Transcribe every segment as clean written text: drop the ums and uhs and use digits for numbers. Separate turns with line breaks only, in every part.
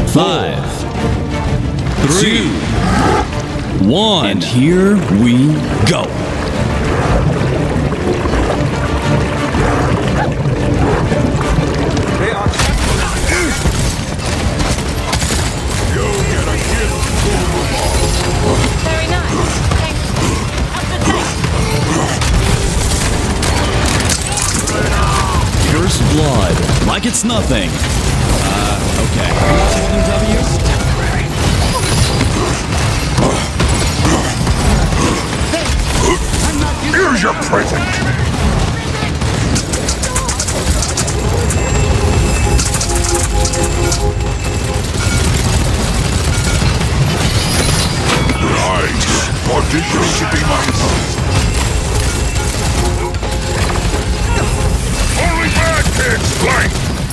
5, 3, 1, and here we go.
Very nice. Thanks. Up the tank.
First blood, like it's nothing. Okay.
Here's your present. Nice. Audition should be nice. Only bad kids blank.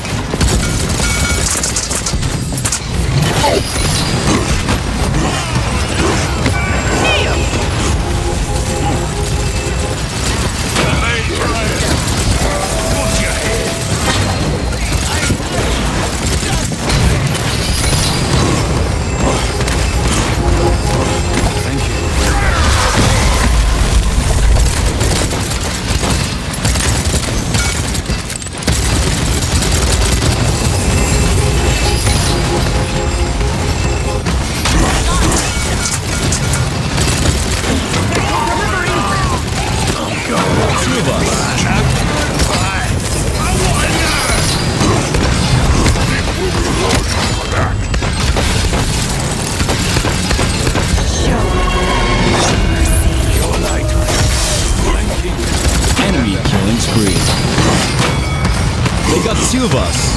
They got two of us.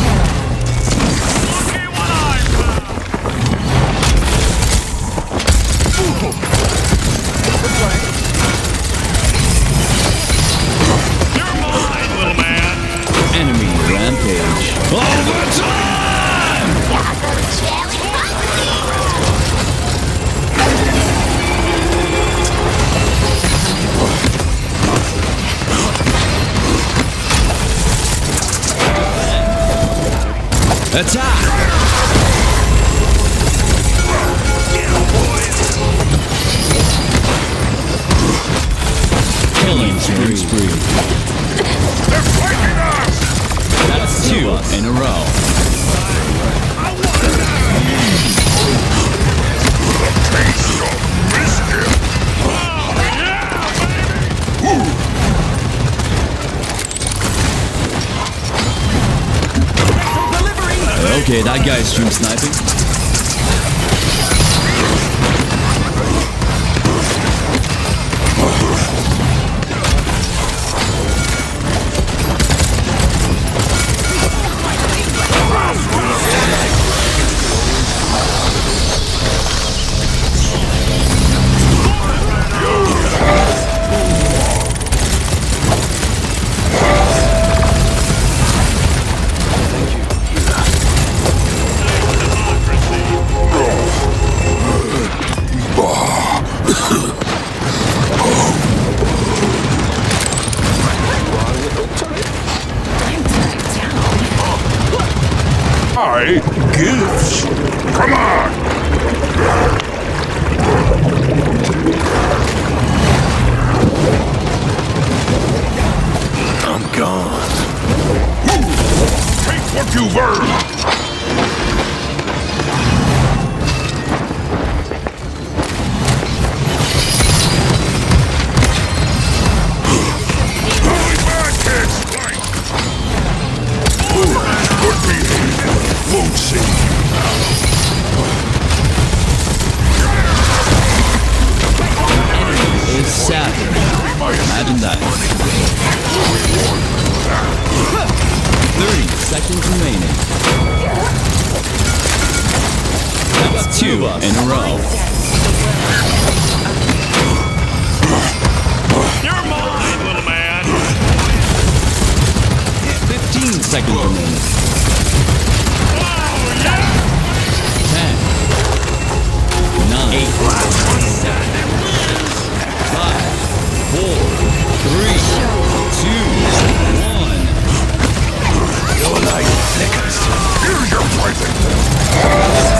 You're mine, little man.
Enemy rampage. Overtime! Attack! Killing spree.
They're flanking us!
That's two in a row.
Taste of biscuit!
Okay, that guy's stream sniping.
Gifts! Come on! I'm gone. Take what you've earned! Only bad kids blank! Good behavior won't save you now.
It's savage. Imagine that. 30 seconds remaining. That's two in a row.
You're mine, little man!
15 seconds remaining. 10, 9, 8, 5, 4, 3, 2, 1.
Your light flickers. Here's your present.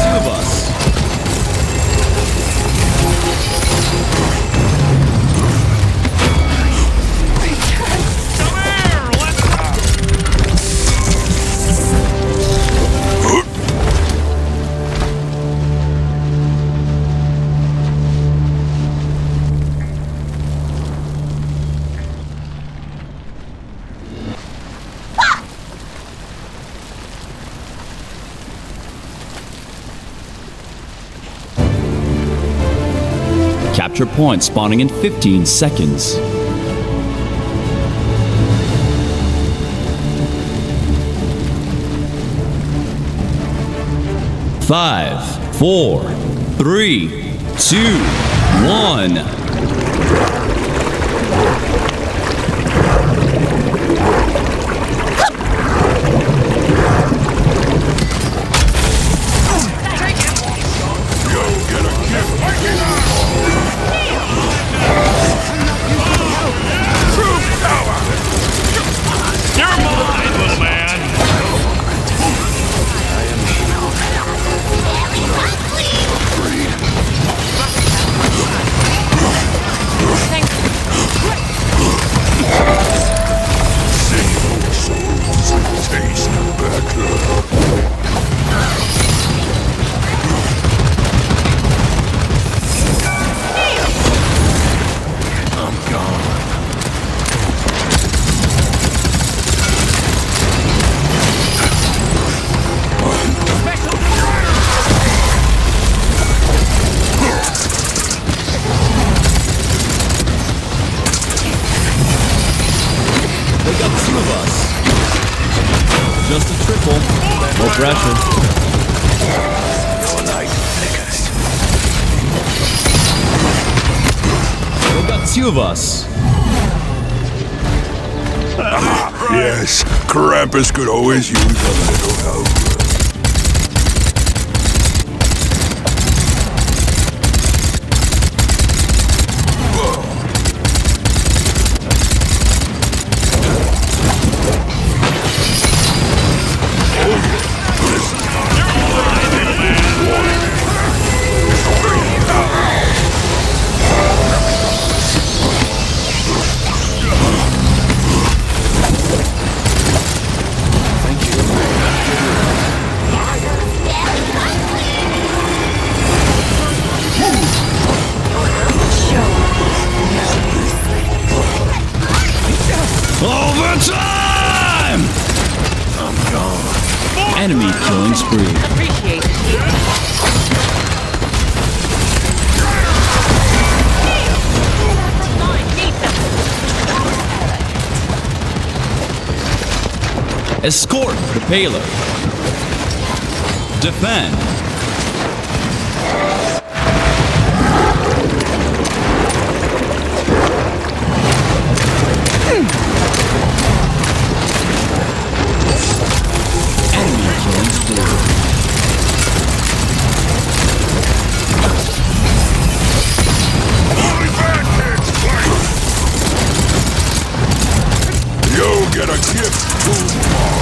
Capture point spawning in 15 seconds. Five, 4, 3, 2, 1. Just a triple. No pressure.
Your light flickers.
We got two of us.
Yes, Krampus could always use a little help.
Overtime! I'm gone. Enemy killing spree.
Appreciate it.
Escort the payload. Defend. Enemy killing spree.
You'll get a gift tomorrow.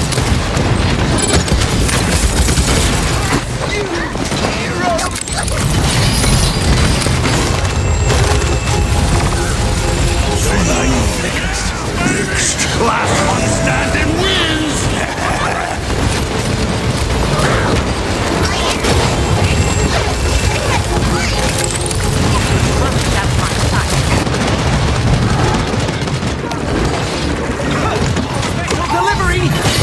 Next.
Last one standing wins! Delivery!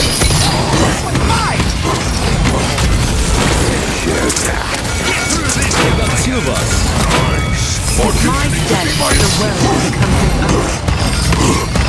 We got two of us.
My death, the world becomes an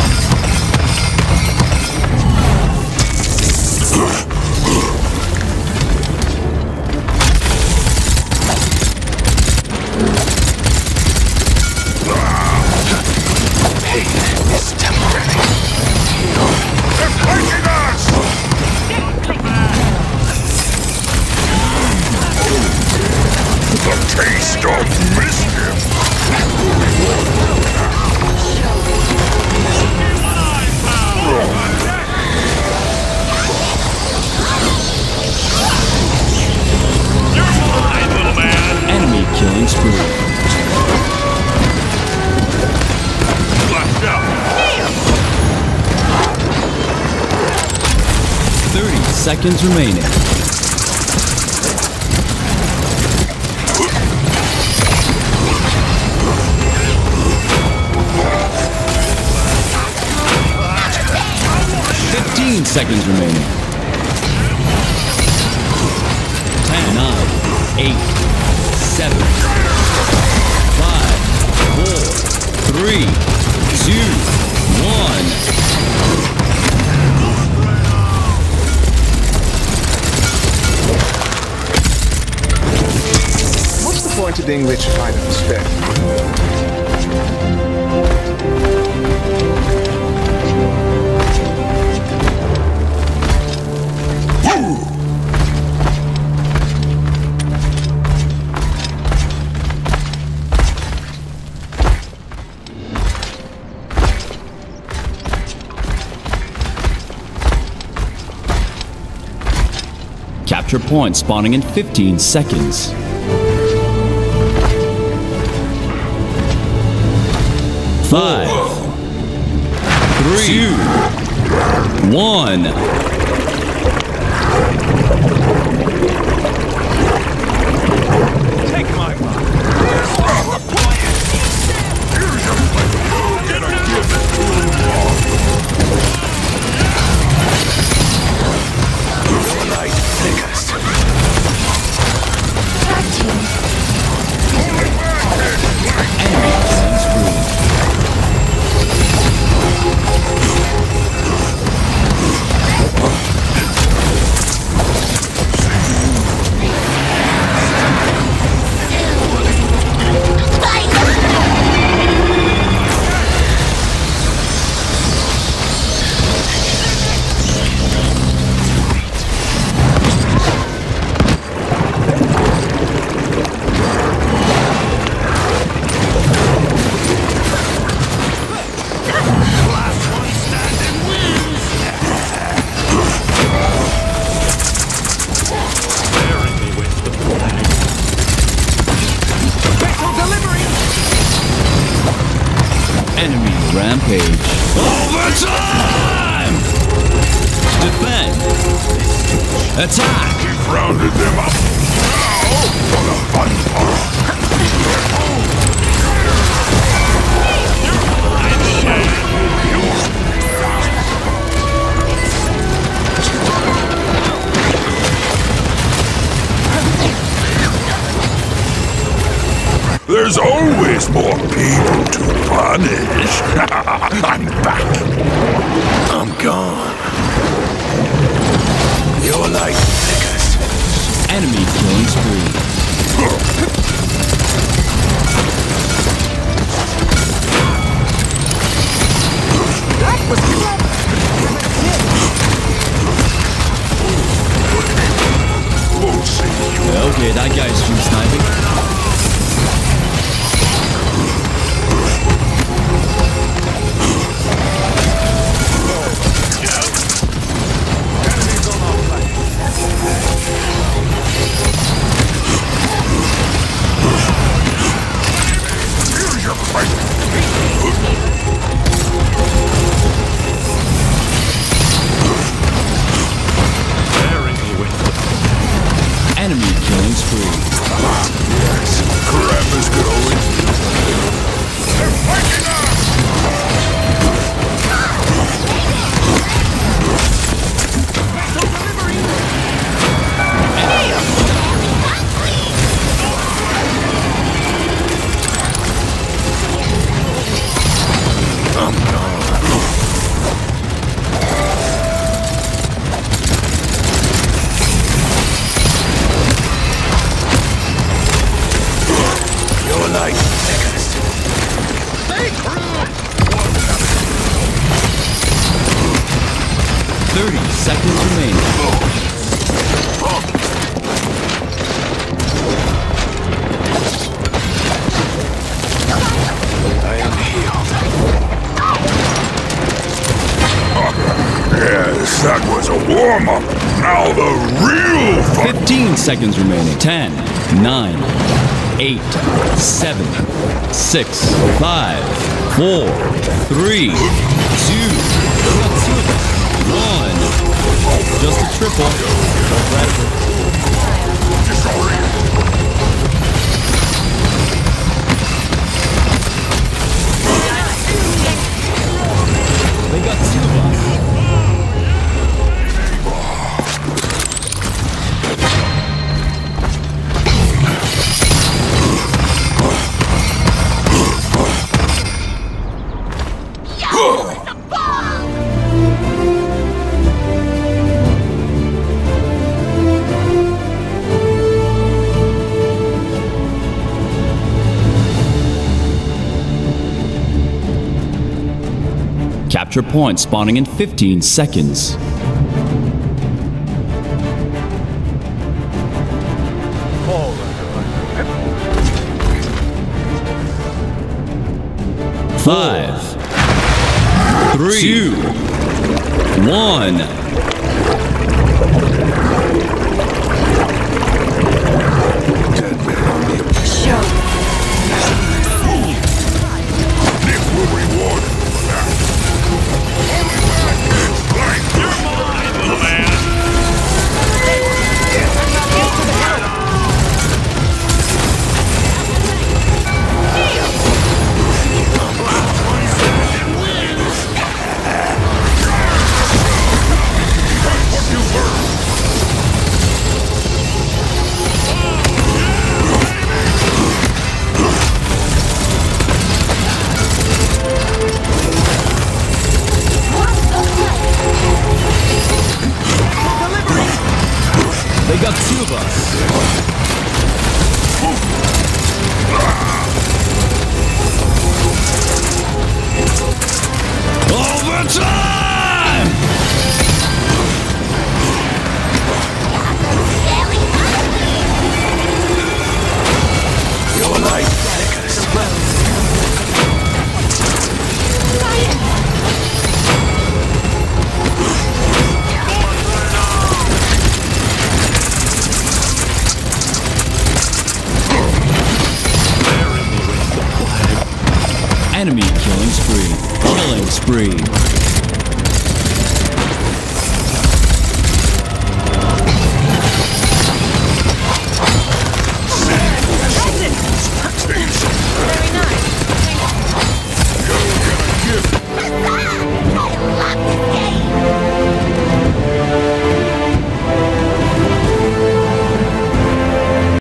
The taste of mischief.
Enemy killing spree.
Flashed out!
30 seconds remaining. Seconds remaining. 10, 9, 8, 7, 5, 4, 3, 2, 1.
What's the point of being rich if I don't spend?
Capture point spawning in 15 seconds. 5, 3, 2, 1.
Take my money.
Enemy rampage. Overtime! Defend! Attack!
We've rounded them up. Now for the fun part. There's always more people to punish. I'm back. I'm gone. Your light flickers.
Enemy killing spree.
That was clever.
Won't see you.
Okay, that guy's street sniping.
Here's your fight.
Enemy killing spree.
Yes, Krampus could always. They're fighting us! Your light flickers. Stay crew!
30 seconds remaining.
I am healed. Yes, that was a warm-up. Now the real fun.
15 seconds remaining. 10, 9, 8, 7, 6, 5, 4, 3, 2, 1. Just a triple. They got two of us. capture point spawning in 15 seconds. Five, 3, 2, 1.
Nick will reward you for that.
You're mine, little man.
They got 2 of us. Overtime!
Your life, Atticus.
Enemy killing spree. Killing spree.